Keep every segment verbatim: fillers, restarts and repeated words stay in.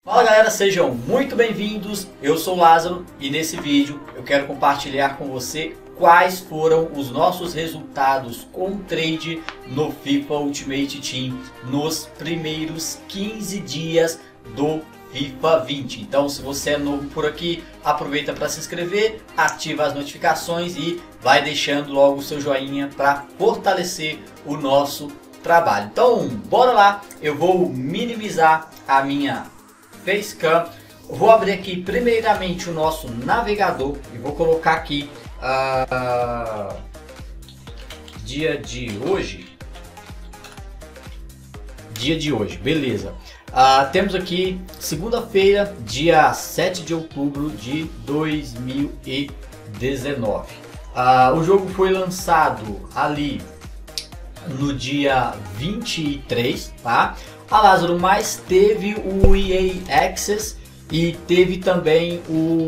Fala galera, sejam muito bem-vindos, eu sou o Lázaro e nesse vídeo eu quero compartilhar com você quais foram os nossos resultados com trade no FIFA Ultimate Team nos primeiros quinze dias do FIFA vinte. Então, se você é novo por aqui, aproveita para se inscrever, ativa as notificações e vai deixando logo o seu joinha para fortalecer o nosso trabalho. Então, bora lá, eu vou minimizar a minha Facecam. Vou abrir aqui primeiramente o nosso navegador e vou colocar aqui uh, dia de hoje. Dia de hoje, beleza. Uh, temos aqui segunda-feira, dia sete de outubro de dois mil e dezenove. Uh, o jogo foi lançado ali no dia vinte e três, tá? A Lázaro, mas teve o E A Access e teve também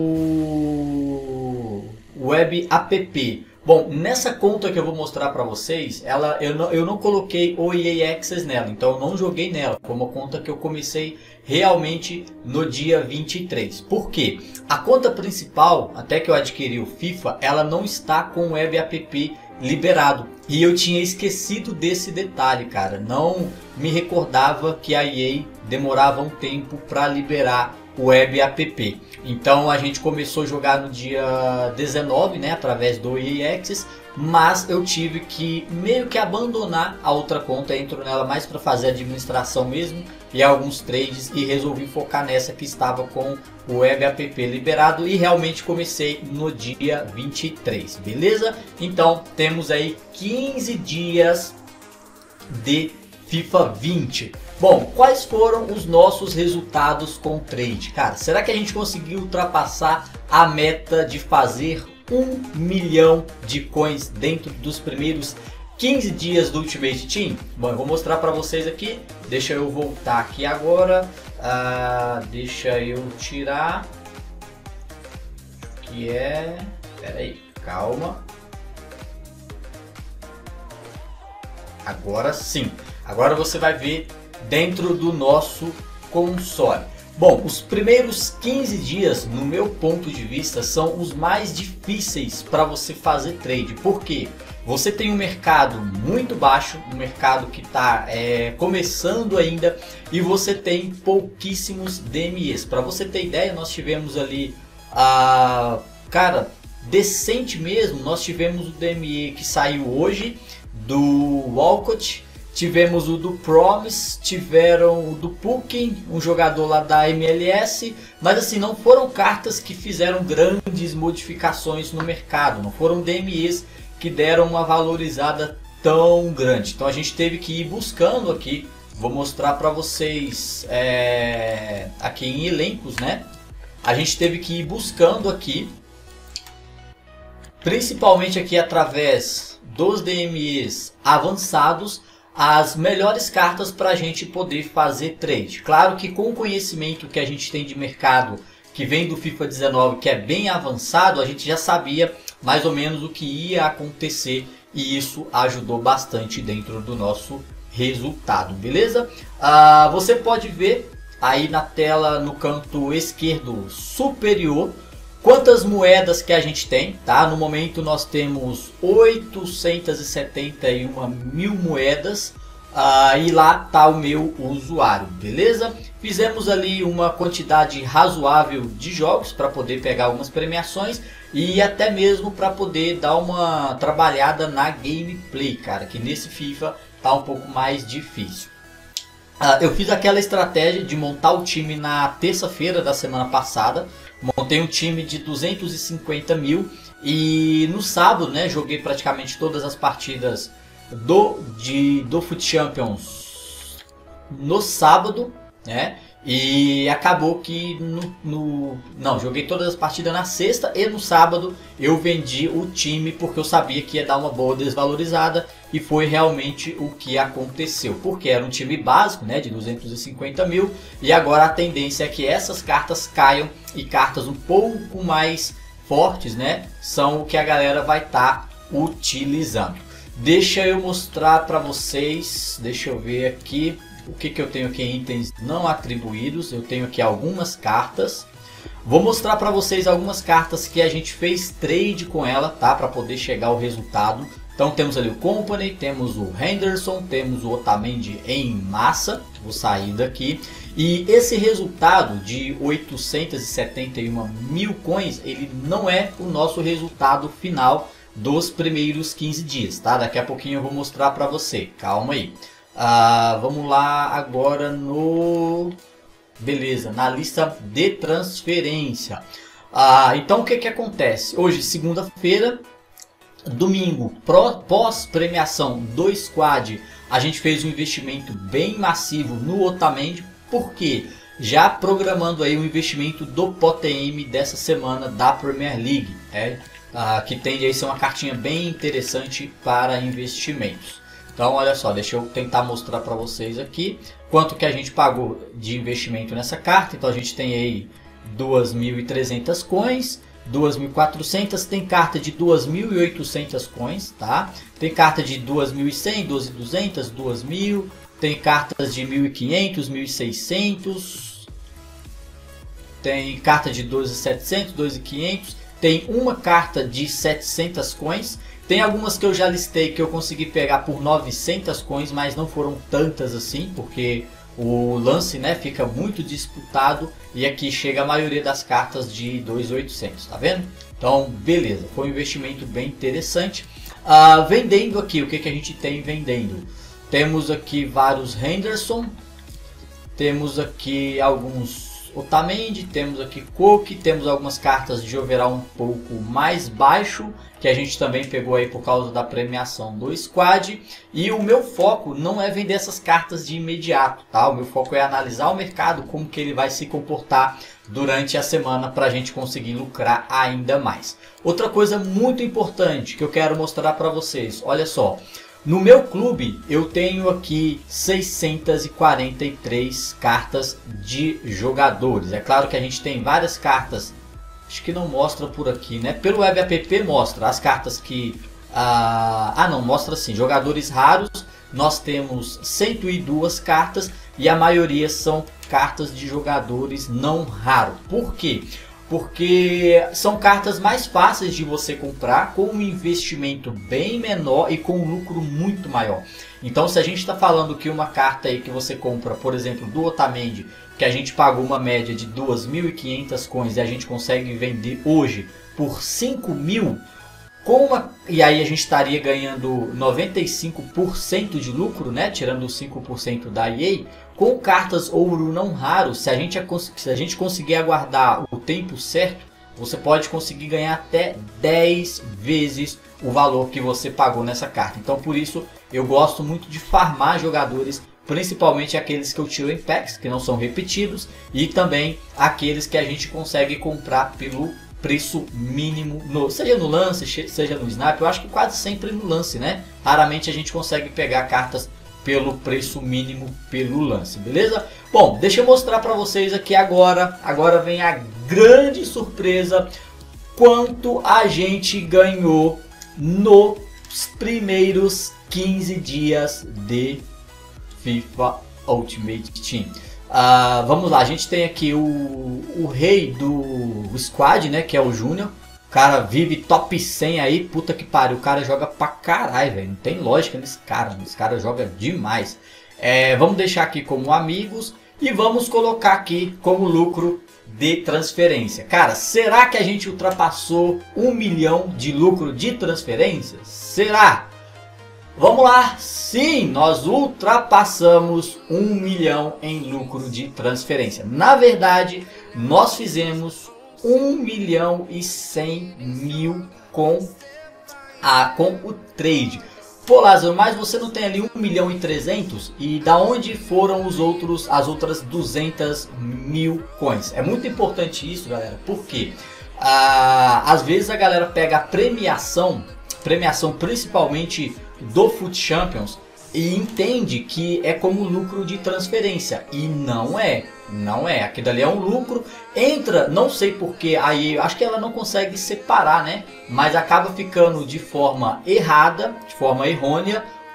o Web App. Bom, nessa conta que eu vou mostrar para vocês, ela, eu, não, eu não coloquei o E A Access nela, então eu não joguei nela. Foi uma conta que eu comecei realmente no dia vinte e três. Por quê? A conta principal, até que eu adquiri o FIFA, ela não está com o Web App liberado. E eu tinha esquecido desse detalhe, cara. Não me recordava que a E A demorava um tempo para liberar o Web App. Então a gente começou a jogar no dia dezenove, né, através do E A Access, mas eu tive que meio que abandonar a outra conta, entro nela mais para fazer administração mesmo e alguns trades e resolvi focar nessa que estava com o Web App liberado e realmente comecei no dia vinte e três, beleza? Então temos aí quinze dias de FIFA vinte. Bom, quais foram os nossos resultados com trade? Cara, será que a gente conseguiu ultrapassar a meta de fazer um milhão de coins dentro dos primeiros quinze dias do Ultimate Team? Bom, eu vou mostrar para vocês aqui. Deixa eu voltar aqui agora. Ah, deixa eu tirar. Que é... Pera aí, calma. Agora sim. Agora você vai ver dentro do nosso console. Bom, os primeiros quinze dias, no meu ponto de vista, são os mais difíceis para você fazer trade. Por quê? Você tem um mercado muito baixo, um mercado que está é, começando ainda e você tem pouquíssimos D M Es. Para você ter ideia, nós tivemos ali, a cara, decente mesmo, nós tivemos o D M E que saiu hoje do Walcott. Tivemos o do Promise, tiveram o do Pukin, um jogador lá da M L S, mas assim, não foram cartas que fizeram grandes modificações no mercado, não foram D M Es que deram uma valorizada tão grande. Então a gente teve que ir buscando aqui, vou mostrar para vocês é, aqui em elencos, né? A gente teve que ir buscando aqui, principalmente aqui através dos D M Es avançados, as melhores cartas para a gente poder fazer trade. Claro que com o conhecimento que a gente tem de mercado, que vem do FIFA dezenove, que é bem avançado, a gente já sabia mais ou menos o que ia acontecer e isso ajudou bastante dentro do nosso resultado, beleza? Ah, você pode ver aí na tela no canto esquerdo superior quantas moedas que a gente tem, tá? No momento nós temos oitocentos e setenta e uma mil moedas uh, e lá tá o meu usuário, beleza? Fizemos ali uma quantidade razoável de jogos para poder pegar algumas premiações e até mesmo para poder dar uma trabalhada na gameplay, cara, que nesse FIFA tá um pouco mais difícil. Uh, eu fiz aquela estratégia de montar o time na terça-feira da semana passada. Montei um time de duzentos e cinquenta mil e no sábado, né, joguei praticamente todas as partidas do, de, do Foot Champions no sábado, né, e acabou que no, no, não, joguei todas as partidas na sexta e no sábado eu vendi o time porque eu sabia que ia dar uma boa desvalorizada e foi realmente o que aconteceu, porque era um time básico, né, de duzentos e cinquenta mil e agora a tendência é que essas cartas caiam e cartas um pouco mais fortes, né, são o que a galera vai estar tá utilizando. Deixa eu mostrar para vocês, deixa eu ver aqui, O que, que eu tenho aqui em itens não atribuídos? Eu tenho aqui algumas cartas. Vou mostrar para vocês algumas cartas que a gente fez trade com ela, tá? Para poder chegar ao resultado. Então temos ali o Company, temos o Henderson, temos o Otamendi em massa. Vou sair daqui. E esse resultado de oitocentos e setenta e uma mil coins, ele não é o nosso resultado final dos primeiros quinze dias, tá? Daqui a pouquinho eu vou mostrar para você. Calma aí. Ah, vamos lá agora no... Beleza, na lista de transferência. Ah, então o que que acontece? Hoje, segunda-feira, domingo, pós-premiação do Squad, a gente fez um investimento bem massivo no Otamendi. Por quê? Já programando aí o investimento do P O T M dessa semana da Premier League, né? Ah, que tende a ser uma cartinha bem interessante para investimentos. Então olha só, deixa eu tentar mostrar para vocês aqui quanto que a gente pagou de investimento nessa carta. Então a gente tem aí duas mil e trezentas coins, duas mil e quatrocentas, tem carta de duas mil e oitocentas coins, tá? Tem carta de duas mil e cem, duas mil e duzentas, duas mil, tem cartas de mil e quinhentos, mil e seiscentos, tem carta de dois mil e setecentos, dois mil e quinhentos. Tem uma carta de setecentas coins. Tem algumas que eu já listei que eu consegui pegar por novecentas coins, mas não foram tantas assim, porque o lance, né, fica muito disputado. E aqui chega a maioria das cartas de dois mil e oitocentos, tá vendo? Então, beleza, foi um investimento bem interessante. Ah, vendendo aqui, o que, que a gente tem vendendo? Temos aqui vários Henderson. Temos aqui alguns Otamendi, temos aqui Cook, temos algumas cartas de overall um pouco mais baixo, que a gente também pegou aí por causa da premiação do Squad. E o meu foco não é vender essas cartas de imediato, tá? O meu foco é analisar o mercado, como que ele vai se comportar durante a semana para a gente conseguir lucrar ainda mais. Outra coisa muito importante que eu quero mostrar para vocês, olha só. No meu clube eu tenho aqui seiscentas e quarenta e três cartas de jogadores. É claro que a gente tem várias cartas, acho que não mostra por aqui, né? Pelo Web App mostra as cartas que... Ah, ah não, mostra sim, jogadores raros. Nós temos cento e duas cartas e a maioria são cartas de jogadores não raros. Por quê? Porque são cartas mais fáceis de você comprar, com um investimento bem menor e com um lucro muito maior. Então se a gente está falando que uma carta aí que você compra, por exemplo, do Otamendi, que a gente pagou uma média de duas mil e quinhentas coins e a gente consegue vender hoje por cinco mil, com uma, e aí a gente estaria ganhando noventa e cinco por cento de lucro, né, tirando os cinco por cento da E A. Com cartas ouro não raro, se a, gente, se a gente conseguir aguardar o tempo certo, você pode conseguir ganhar até dez vezes o valor que você pagou nessa carta. Então por isso eu gosto muito de farmar jogadores, principalmente aqueles que eu tiro em packs, que não são repetidos, e também aqueles que a gente consegue comprar pelo preço mínimo, no, seja no lance, seja no snap. Eu acho que quase sempre no lance, né? Raramente a gente consegue pegar cartas pelo preço mínimo pelo lance, beleza? Bom, deixa eu mostrar para vocês aqui agora, agora vem a grande surpresa, quanto a gente ganhou nos primeiros quinze dias de FIFA Ultimate Team. Uh, vamos lá, a gente tem aqui o, o rei do squad, né, que é o Júnior. O cara vive top cem aí, puta que pariu, o cara joga pra caralho, velho. Não tem lógica nesse cara, esse cara joga demais. É, vamos deixar aqui como amigos e vamos colocar aqui como lucro de transferência. Cara, será que a gente ultrapassou um milhão de lucro de transferência? Será? Vamos lá, sim, nós ultrapassamos um milhão em lucro de transferência. Na verdade, nós fizemos um milhão e cem mil com, a, com o trade. Pô, Lázaro, mas você não tem ali um milhão e trezentos? E da onde foram os outros, as outras duzentas mil coins? É muito importante isso, galera, porque ah, às vezes a galera pega a premiação, premiação principalmente do Foot Champions, e entende que é como lucro de transferência, e não é, não é, aquilo ali é um lucro, entra, não sei porque, aí acho que ela não consegue separar, né, mas acaba ficando de forma errada, de forma errônea,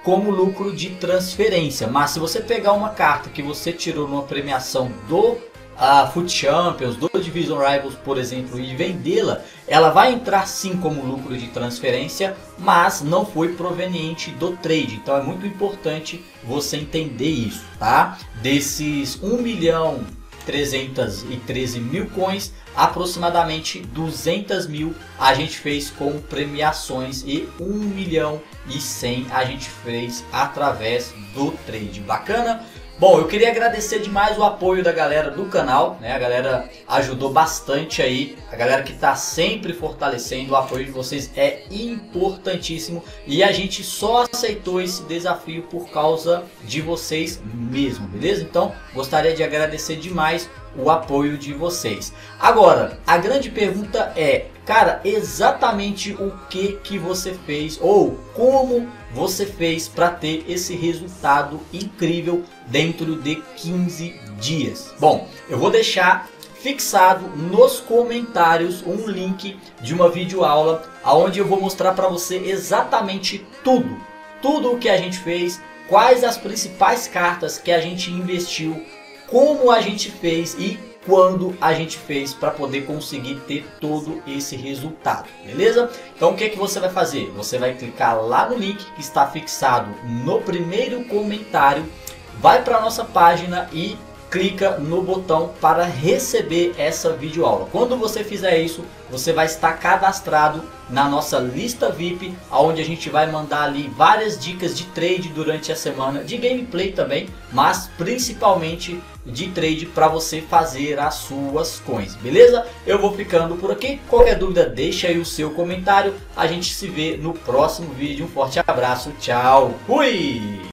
como lucro de transferência. Mas se você pegar uma carta que você tirou numa premiação do a Foot Champions, do Division Rivals, por exemplo, e vendê-la, ela vai entrar sim como lucro de transferência, mas não foi proveniente do trade. Então é muito importante você entender isso, tá? Desses um milhão trezentos e treze mil coins, aproximadamente duzentos mil a gente fez com premiações e um milhão e cem a gente fez através do trade. Bacana? Bom, eu queria agradecer demais o apoio da galera do canal, né? A galera ajudou bastante aí, a galera que está sempre fortalecendo, o apoio de vocês é importantíssimo e a gente só aceitou esse desafio por causa de vocês mesmo, beleza? Então, gostaria de agradecer demais o apoio de vocês. Agora, a grande pergunta é, cara, exatamente o que que você fez ou como você fez para ter esse resultado incrível dentro de quinze dias? Bom, eu vou deixar fixado nos comentários um link de uma videoaula onde eu vou mostrar para você exatamente tudo, tudo o que a gente fez, quais as principais cartas que a gente investiu, como a gente fez e quando a gente fez para poder conseguir ter todo esse resultado, beleza? Então o que, que você vai fazer? Você vai clicar lá no link que está fixado no primeiro comentário, vai para a nossa página e clica no botão para receber essa videoaula. Quando você fizer isso, você vai estar cadastrado na nossa lista V I P, onde a gente vai mandar ali várias dicas de trade durante a semana, de gameplay também, mas principalmente de trade para você fazer as suas coins, beleza? Eu vou ficando por aqui, qualquer dúvida deixa aí o seu comentário, a gente se vê no próximo vídeo, um forte abraço, tchau, fui!